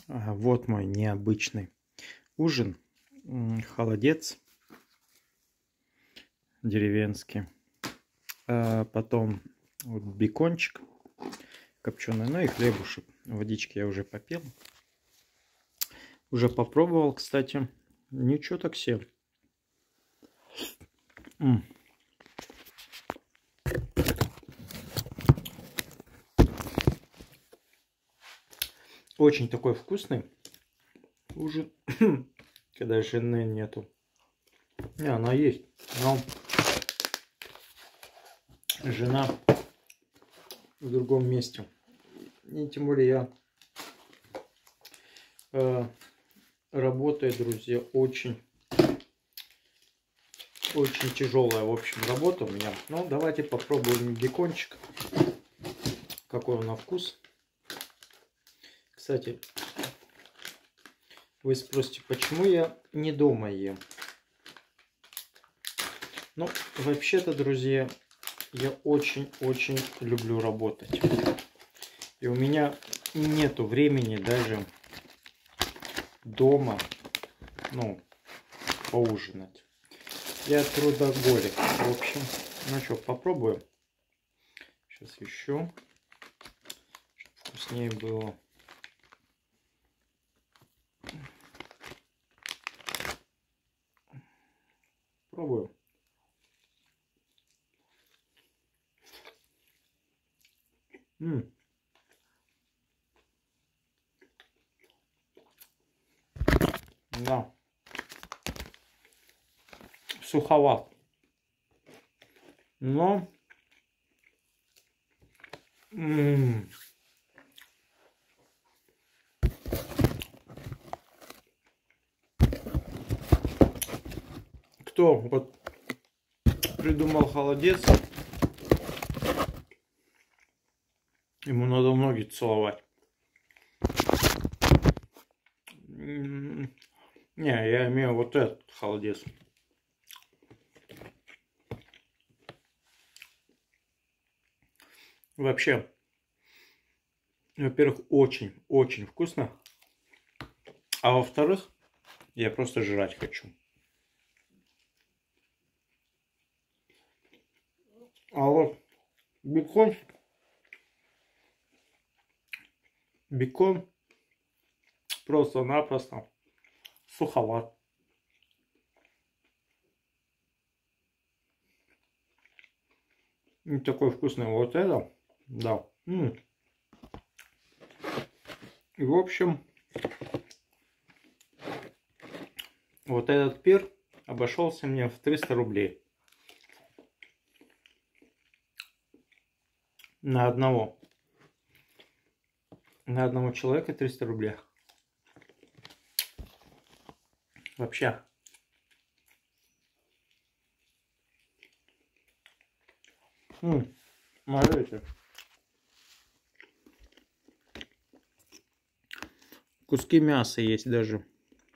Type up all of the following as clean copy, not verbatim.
Вот мой необычный ужин. Холодец деревенский. Потом вот бекончик копченый, ну и хлебушек. Водички я уже попил. Уже попробовал, кстати. Ничего так себе. Очень такой вкусный ужин, когда жены нету. Не, она есть, но жена в другом месте. И тем более я работаю, друзья, очень тяжелая, в общем, работа у меня. Ну, давайте попробуем бекончик. Какой он на вкус. Кстати, вы спросите, почему я не дома ем? Ну, вообще-то, друзья, я очень люблю работать. И у меня нету времени даже дома, ну, поужинать. Я трудоголик. В общем, ну что, попробуем. Сейчас еще, чтобы вкуснее было. Пробуем. Да. Суховат. Но кто вот придумал холодец, ему надо в ноги целовать. Не, я имею вот этот холодец. Вообще, во-первых, очень вкусно. А во-вторых, я просто жрать хочу. А вот бекон просто-напросто суховат. Не такой вкусный. Вот это, да. И в общем, вот этот пир обошелся мне в 300 рублей. На одного человека 300 рублей. Вообще. Смотрите. Куски мяса есть даже.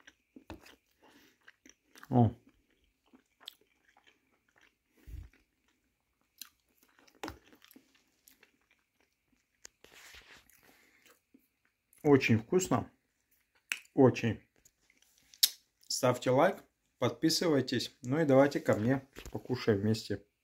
О. Очень вкусно. Очень. Ставьте лайк, подписывайтесь. Ну и давайте ко мне покушаем вместе.